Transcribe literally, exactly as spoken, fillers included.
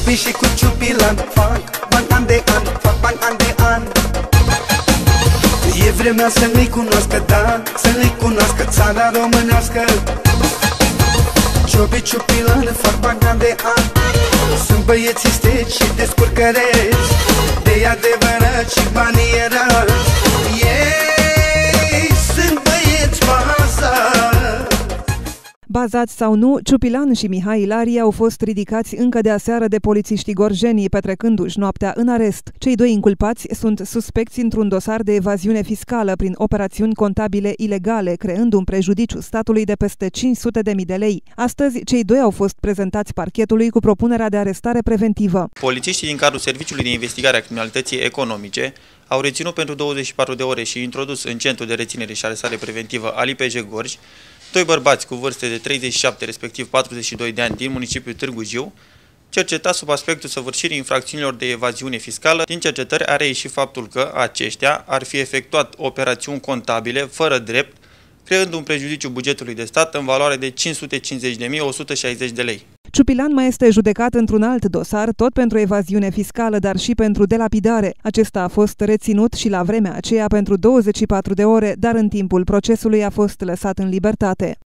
Ciupi și cu ciupilan fac bani an de an, fac bani an de an. E vremea să nu-i cunoască, da, să nu-i cunoască țara românească. Ciupi, ciupilan fac bani an de an. Sunt băieți isteți și descurcăreți, de adevărat și banii erați. Ei sunt băieți bazați. Bazați sau nu, Ciupilan și Mihai Ilarie au fost ridicați încă de aseară de polițiștii gorjenii, petrecându-și noaptea în arest. Cei doi inculpați sunt suspecți într-un dosar de evaziune fiscală prin operațiuni contabile ilegale, creând un prejudiciu statului de peste cinci sute de mii de lei. Astăzi, cei doi au fost prezentați parchetului cu propunerea de arestare preventivă. Polițiștii din cadrul Serviciului de Investigare a Criminalității Economice au reținut pentru douăzeci și patru de ore și introdus în centru de reținere și arestare preventivă al I P J Gorj doi bărbați cu vârste de treizeci și șapte, respectiv patruzeci și doi de ani din municipiul Târgu Jiu, cercetați sub aspectul săvârșirii infracțiunilor de evaziune fiscală. Din cercetări a reieșit faptul că aceștia ar fi efectuat operațiuni contabile fără drept, creând un prejudiciu bugetului de stat în valoare de cinci sute cincizeci de mii o sută șaizeci de lei. Ciupilan mai este judecat într-un alt dosar, tot pentru evaziune fiscală, dar și pentru delapidare. Acesta a fost reținut și la vremea aceea pentru douăzeci și patru de ore, dar în timpul procesului a fost lăsat în libertate.